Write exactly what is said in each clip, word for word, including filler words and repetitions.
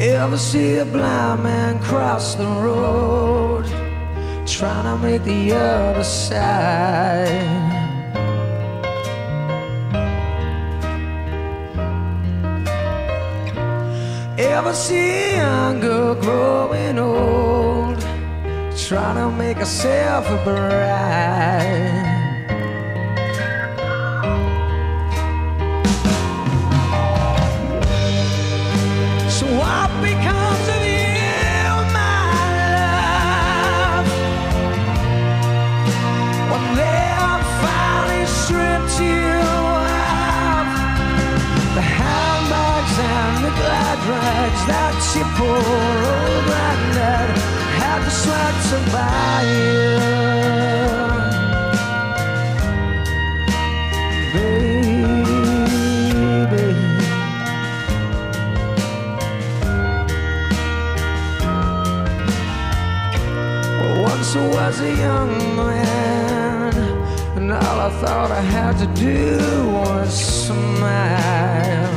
Ever see a blind man cross the road, trying to make the other side? Ever see a young girl growing old, trying to make herself a bride? So what becomes of you, my love, when they have finally stripped you of the handbags and the Gladrags that your poor old granddad had to sweat to buy you, baby? Well, once I was a young man, and all I thought I had to do was smile.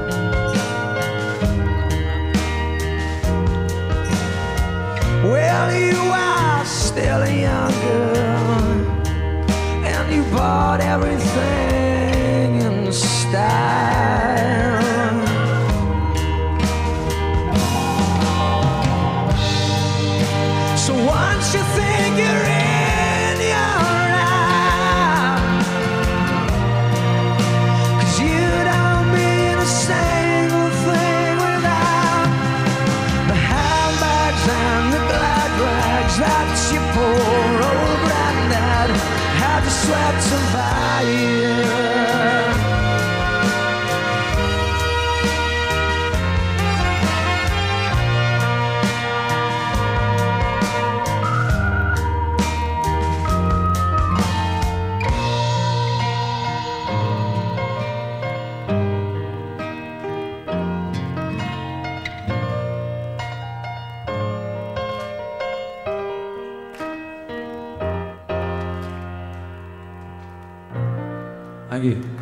Well, you are still a young girl, and you bought everything in style. So once you think you're in your right, 'cause you don't mean a single thing without the handbags and the Gladrags that your poor old granddad had to sweat to buy you. Thank you.